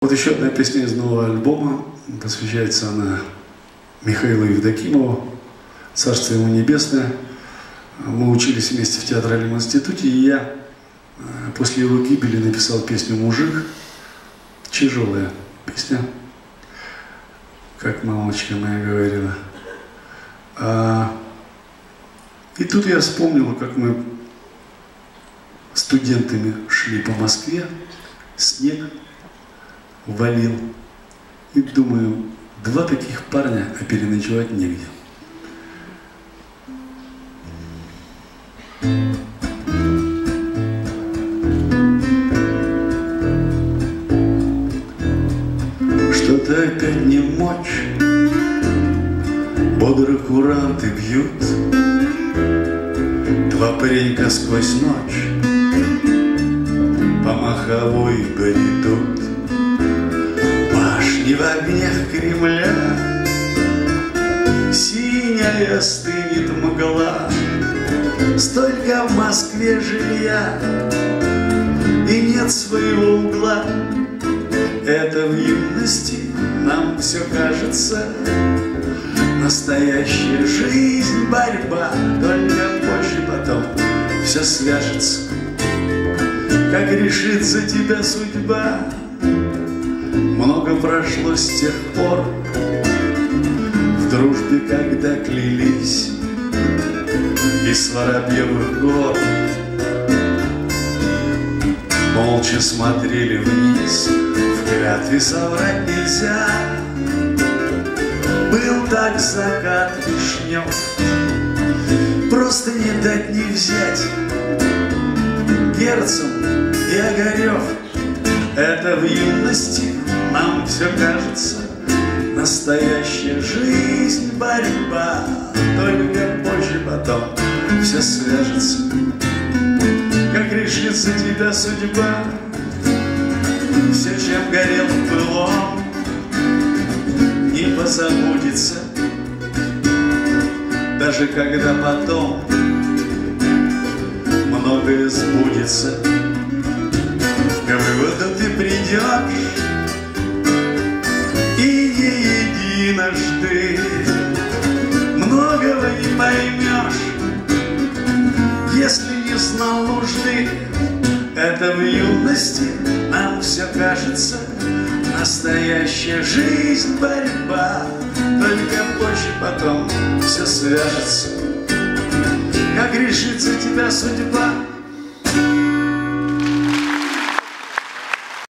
Вот еще одна песня из нового альбома. Посвящается она Михаилу Евдокимову. Царство ему небесное. Мы учились вместе в театральном институте, и я после его гибели написал песню «Мужик». Тяжелая песня, как мамочка моя говорила. И тут я вспомнил, как мы студентами шли по Москве, снег валил. И думаю, два таких парня, а переночевать негде. Что-то опять не мочь, бодро куранты бьют, два паренька сквозь ночь по маховой бредут. Башни в огнях Кремля, синяя стынет мгла. Столько в Москве жилья, и нет своего угла. Это в юности нам все кажется. Настоящая жизнь, борьба, только позже потом все свяжется. Как решит за тебя судьба, много прошло с тех пор. В дружбе, когда клялись из Воробьевых гор, молча смотрели вниз, в клятве соврать нельзя. Был так закат Вишнев, просто не дать не взять. Герцен и Огарев, это в юности нам все кажется. Настоящая жизнь, борьба, только позже потом все свяжется. Как решит за тебя судьба, все, чем горел пылом, не позабудется, даже когда потом многое сбудется. К выводу ты придешь и не единожды, многого не поймешь, если не знал нужды. Это в юности нам все кажется. Настоящая жизнь, борьба, только позже потом все свяжется. Как решится тебя судьба,